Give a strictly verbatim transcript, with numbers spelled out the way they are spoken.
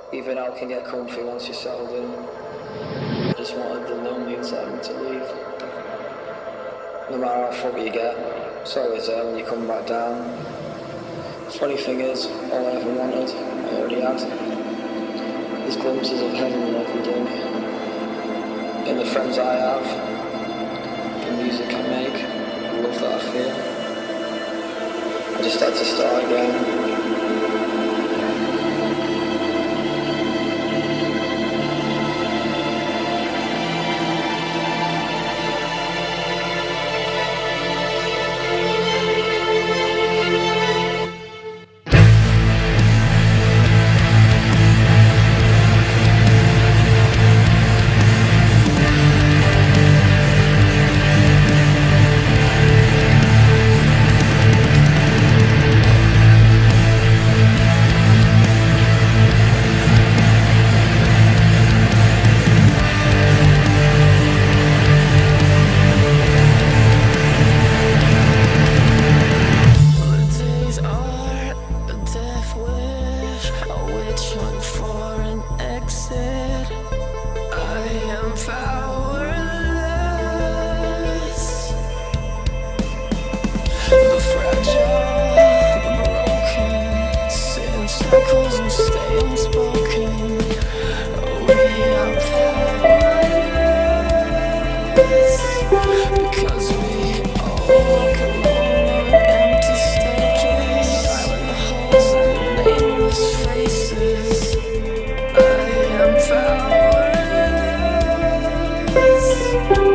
Even I can get comfy once you're settled in. I just wanted the lonely inside me to leave. No matter how foggy you get, it's always there when you come back down. Funny thing is, all I ever wanted, I already had. These glimpses of heaven every day. And the friends I have, the music I make, the love that I feel. I just had to start again. Circles and stay unspoken. We are powerless because we all walk alone on empty staircase, silent halls and nameless faces. I am powerless.